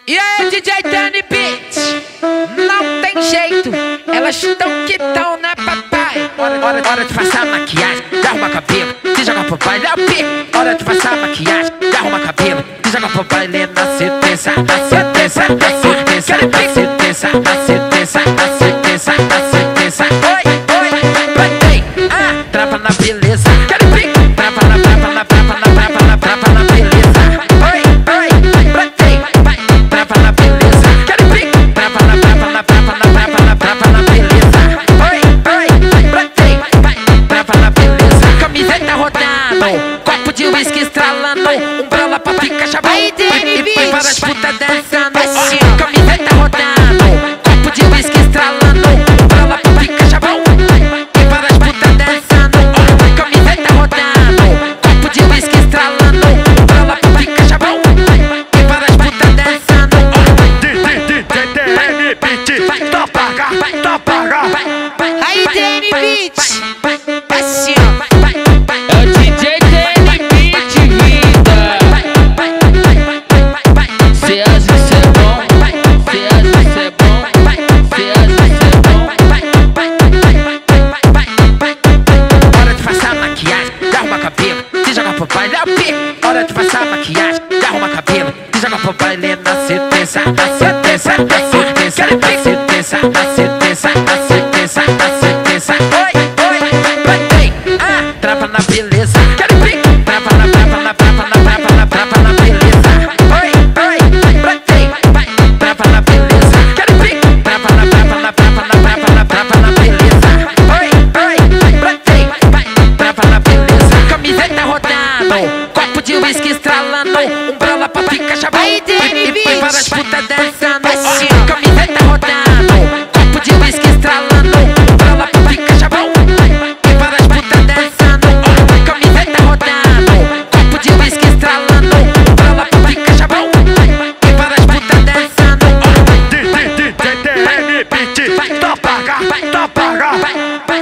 E aí, DJ Danny Beat, não tem jeito, elas tão que tão, né, papai? Hora de passar maquiagem, de arrumar cabelo, de jogar pro baile, é o pique. Hora de passar maquiagem, de arrumar cabelo, de jogar pro baile, na sentença, na sentença, na sentença, na sentença, na sentença, na sentença, na sentença. Oi, oi, botei, trava na beleza, quero pique. Trava na, trava na, trava na, trava na, trava na beleza. Oi, oi, botei, trava na beleza, quero pique. Trava na, trava na, trava na, trava na, trava na beleza. Oi, oi, botei, trava na beleza. Camiseta rodando, copo de uísque estralando, umbrella pra ficar chavão. E várias putas dançando. Camiseta rodando, copo de uísque estralando, umbrella pra ficar chavão. E várias putas dançando. Camiseta rodando, copo de uísque estralando, umbrella pra ficar chavão. E várias putas dançando. DJ Beat, topaga. Aí, Danny Beat, assim, ó. É o DJ Danny Beat, vida. Se as isso é bom, se as isso é bom, se as isso é bom. Hora de passar maquiagem, de arrumar cabelo, de jogar pro baile, é o pique. Hora de passar maquiagem, de arrumar cabelo, de jogar pro baile, na sentença, na sentença, na sentença, na sentença, na sentença, na sentença, na sentença. Oi, oi, botei, trava na beleza, quero pique. Trava na, trava na, trava na, trava na, trava na beleza. Oi, oi, botei, trava na beleza, quero pique. Trava na, trava na, trava na, trava na, trava na beleza. Oi, oi, botei, trava na beleza. Camiseta rodando, copo de uísque estralando, umbrella pra ficar chavão. E várias putas dançando. Camiseta rodando, copo de uísque estralando, umbrella pra ficar chavão. E várias putas dançando. Camiseta rodando, copo de uísque estralando, umbrella pra ficar chavão. E várias putas dançando. DJ Beat, topaga.